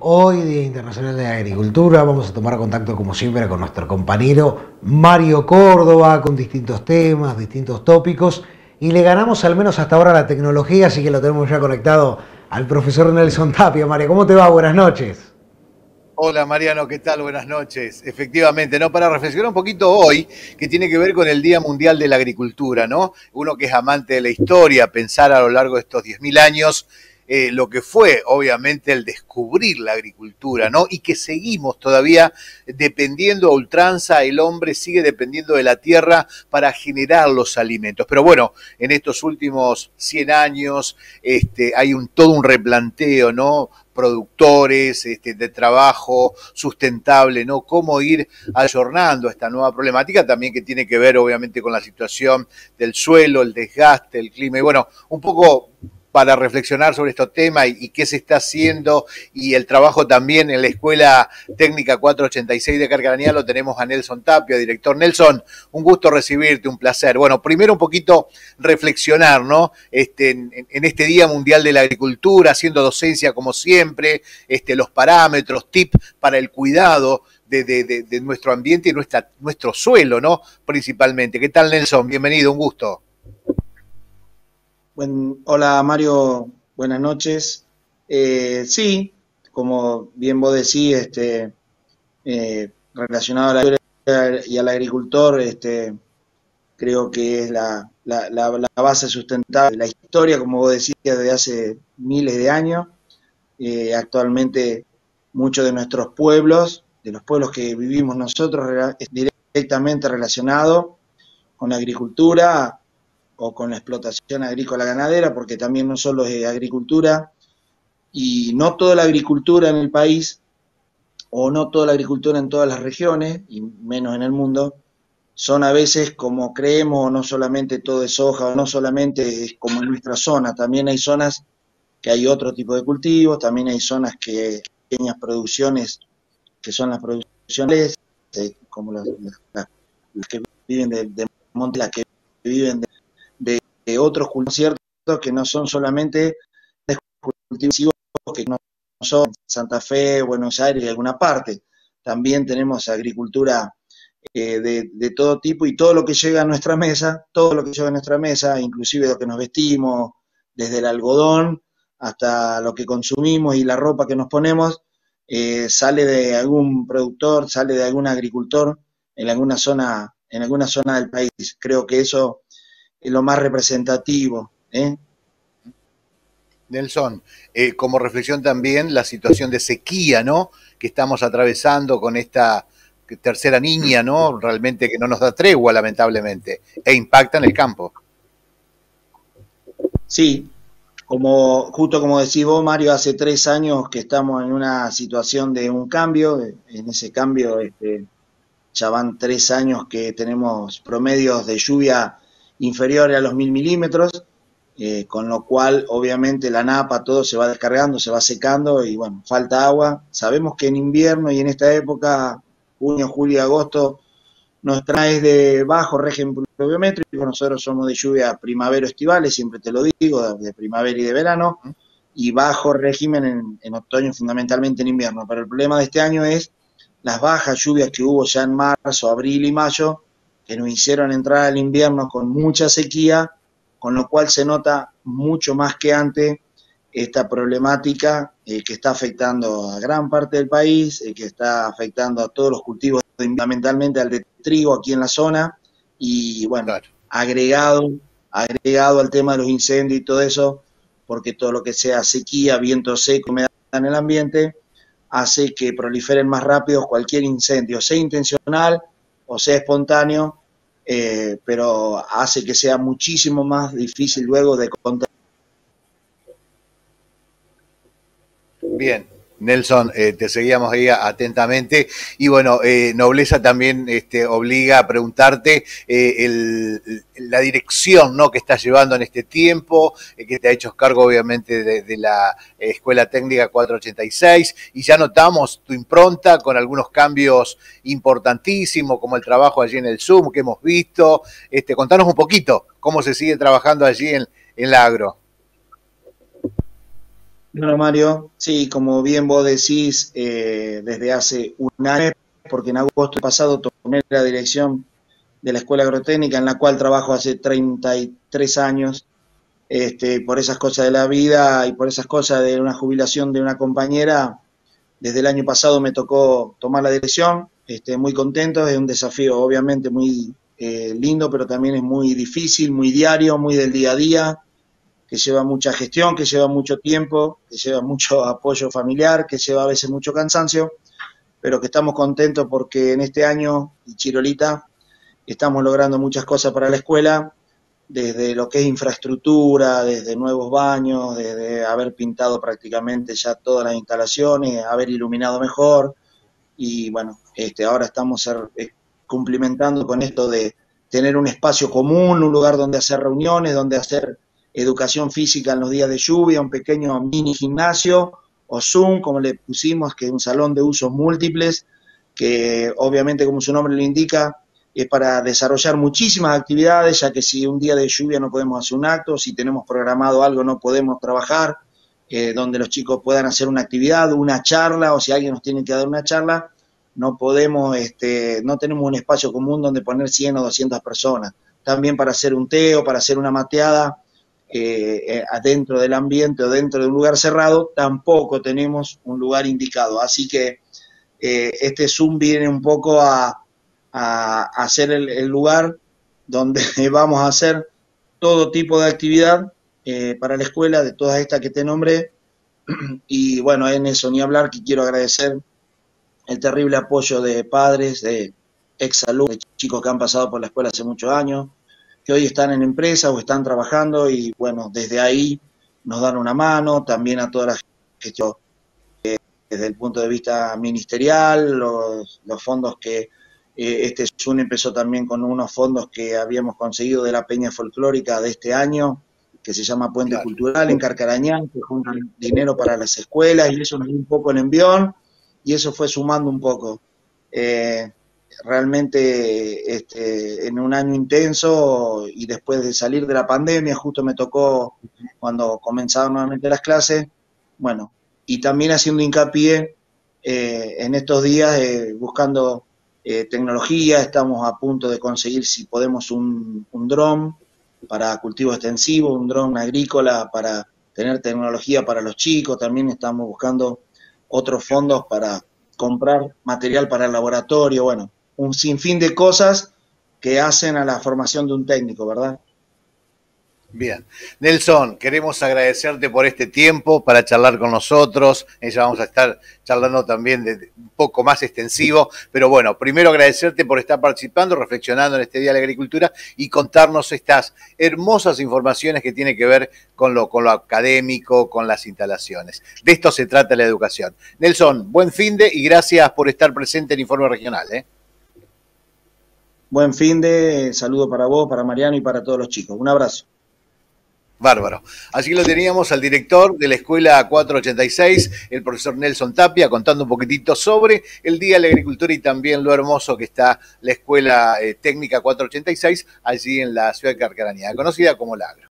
hoy, Día Internacional de la Agricultura. Vamos a tomar contacto, como siempre, con nuestro compañero Mario Córdoba, con distintos temas, distintos tópicos. Y le ganamos al menos hasta ahora la tecnología, así que lo tenemos ya conectado al profesor Nelson Tapia. Mario, ¿cómo te va? Buenas noches. Hola Mariano, ¿qué tal? Buenas noches. Efectivamente, ¿no? Para reflexionar un poquito hoy, que tiene que ver con el Día Mundial de la Agricultura, ¿no? Uno que es amante de la historia, pensar a lo largo de estos 10.000 años lo que fue, obviamente, el descubrir la agricultura, ¿no? Y que seguimos todavía dependiendo a ultranza, el hombre sigue dependiendo de la tierra para generar los alimentos. Pero bueno, en estos últimos 100 años hay todo un replanteo, ¿no? Productores, de trabajo sustentable, ¿no? Cómo ir ayornando esta nueva problemática, también que tiene que ver, obviamente, con la situación del suelo, el desgaste, el clima, y bueno, un poco para reflexionar sobre estos temas y qué se está haciendo, y el trabajo también en la Escuela Técnica 486 de Carcarañá lo tenemos a Nelson Tapia, director. Nelson, un gusto recibirte, un placer. Bueno, primero un poquito reflexionar, ¿no? En este Día Mundial de la Agricultura, haciendo docencia como siempre, los parámetros, tips para el cuidado de nuestro ambiente y nuestro suelo, ¿no? Principalmente. ¿Qué tal, Nelson? Bienvenido, un gusto. Hola Mario, buenas noches. Sí, como bien vos decís, relacionado a la agricultura y al agricultor, creo que es la base sustentable de la historia, como vos decías, desde hace miles de años. Actualmente muchos de nuestros pueblos, de los pueblos que vivimos nosotros, es directamente relacionado con la agricultura o con la explotación agrícola ganadera, porque también no solo es agricultura, y no toda la agricultura en el país, o no toda la agricultura en todas las regiones, y menos en el mundo, son a veces como creemos, o no solamente todo es soja, o no solamente es como en nuestra zona, también hay zonas que hay otro tipo de cultivos, también hay zonas que pequeñas producciones, que son las producciones, como las que viven de monte, las que viven de otros cultivos, ¿cierto? Que no son solamente cultivos que no son Santa Fe, Buenos Aires y alguna parte. También tenemos agricultura de todo tipo, y todo lo que llega a nuestra mesa, todo lo que llega a nuestra mesa, inclusive lo que nos vestimos, desde el algodón hasta lo que consumimos y la ropa que nos ponemos, sale de algún productor, sale de algún agricultor en alguna zona del país. Creo que eso es lo más representativo, ¿eh? Nelson, como reflexión también la situación de sequía, ¿no? Que estamos atravesando con esta tercera niña, ¿no? Realmente que no nos da tregua, lamentablemente, e impacta en el campo. Sí, justo como decís vos, Mario, hace 3 años que estamos en una situación de un cambio. En ese cambio ya van 3 años que tenemos promedios de lluvia inferiores a los 1000 milímetros, con lo cual obviamente la napa, todo se va descargando, se va secando y bueno, falta agua. Sabemos que en invierno y en esta época, junio, julio y agosto, nuestra es de bajo régimen pluviométrico. Nosotros somos de lluvia primavero-estivales, siempre te lo digo, de primavera y de verano, y bajo régimen en otoño, fundamentalmente en invierno. Pero el problema de este año es las bajas lluvias que hubo ya en marzo, abril y mayo, que nos hicieron entrar al invierno con mucha sequía, con lo cual se nota mucho más que antes esta problemática que está afectando a gran parte del país, que está afectando a todos los cultivos, fundamentalmente al de trigo aquí en la zona, y bueno, claro, agregado al tema de los incendios y todo eso, porque todo lo que sea sequía, viento seco, humedad en el ambiente, hace que proliferen más rápido cualquier incendio, sea intencional o sea espontáneo, pero hace que sea muchísimo más difícil luego de controlar. Bien, Nelson, te seguíamos ahí atentamente y bueno, Nobleza también obliga a preguntarte la dirección, ¿no?, que estás llevando en este tiempo, que te ha hecho cargo obviamente de la Escuela Técnica 486, y ya notamos tu impronta con algunos cambios importantísimos como el trabajo allí en el Zoom que hemos visto. Contanos un poquito cómo se sigue trabajando allí en la agro. Bueno, Mario, sí, como bien vos decís, desde hace un año, porque en agosto pasado tomé la dirección de la Escuela Agrotécnica, en la cual trabajo hace 33 años, por esas cosas de la vida y por esas cosas de una jubilación de una compañera. Desde el año pasado me tocó tomar la dirección, muy contento, es un desafío obviamente muy lindo, pero también es muy difícil, muy diario, muy del día a día, que lleva mucha gestión, que lleva mucho tiempo, que lleva mucho apoyo familiar, que lleva a veces mucho cansancio, pero que estamos contentos porque en este año, Chirolita, estamos logrando muchas cosas para la escuela, desde lo que es infraestructura, desde nuevos baños, desde haber pintado prácticamente ya todas las instalaciones, haber iluminado mejor, y bueno, ahora estamos cumplimentando con esto de tener un espacio común, un lugar donde hacer reuniones, donde hacer educación física en los días de lluvia, un pequeño mini gimnasio o Zoom, como le pusimos, que es un salón de usos múltiples, que obviamente, como su nombre lo indica, es para desarrollar muchísimas actividades, ya que si un día de lluvia no podemos hacer un acto, si tenemos programado algo no podemos trabajar, donde los chicos puedan hacer una actividad, una charla, o si alguien nos tiene que dar una charla, no podemos, no tenemos un espacio común donde poner 100 o 200 personas. También para hacer un té o para hacer una mateada adentro del ambiente o dentro de un lugar cerrado, tampoco tenemos un lugar indicado. Así que este Zoom viene un poco a hacer el lugar donde vamos a hacer todo tipo de actividad para la escuela, de todas estas que te nombré. Y bueno, en eso ni hablar, que quiero agradecer el terrible apoyo de padres, de exalumnos, de chicos que han pasado por la escuela hace muchos años, que hoy están en empresas o están trabajando y bueno, desde ahí nos dan una mano, también a toda la gestión desde el punto de vista ministerial, los fondos que este Zoom empezó también con unos fondos que habíamos conseguido de la Peña Folclórica de este año, que se llama Puente Claro. Cultural en Carcarañán, que juntan dinero para las escuelas y eso nos dio un poco el envión y eso fue sumando un poco. Eh, Realmente en un año intenso y después de salir de la pandemia, justo me tocó cuando comenzaron nuevamente las clases, bueno, y también haciendo hincapié en estos días buscando tecnología, estamos a punto de conseguir si podemos un dron para cultivo extensivo, un dron agrícola para tener tecnología para los chicos, también estamos buscando otros fondos para comprar material para el laboratorio, bueno, un sinfín de cosas que hacen a la formación de un técnico, ¿verdad? Bien. Nelson, queremos agradecerte por este tiempo para charlar con nosotros. Ya vamos a estar charlando también de un poco más extensivo. Pero bueno, primero agradecerte por estar participando, reflexionando en este Día de la Agricultura y contarnos estas hermosas informaciones que tienen que ver con lo académico, con las instalaciones. De esto se trata la educación. Nelson, buen finde y gracias por estar presente en Informe Regional. Buen fin de, saludo para vos, para Mariano y para todos los chicos. Un abrazo. Bárbaro. Así lo teníamos al director de la Escuela 486, el profesor Nelson Tapia, contando un poquitito sobre el Día de la Agricultura y también lo hermoso que está la Escuela Técnica 486 allí en la ciudad de Carcarañá, conocida como la Agro.